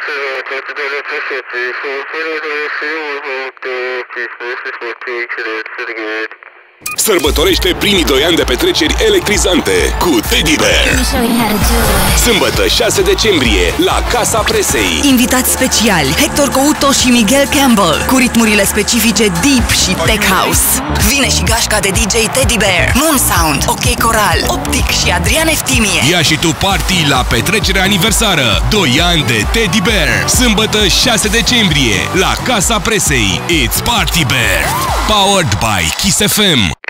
Sărbătorește primii 2 ani de petreceri electrizante cu Teddy Bear. Sâmbătă 6 decembrie la Casa Presei. Invitați speciali Hector Couto și Miguel Campbell cu ritmurile specifice Deep și Tech House. Vine și gașca de DJ Teddy Bear, Moon Sound, OK Coral, Optic și Adrian Eftimie. Ia și tu party la petrecerea aniversară 2 ani de Teddy Bear. Sâmbătă 6 decembrie la Casa Presei. It's Party Bear. Powered by Kiss FM.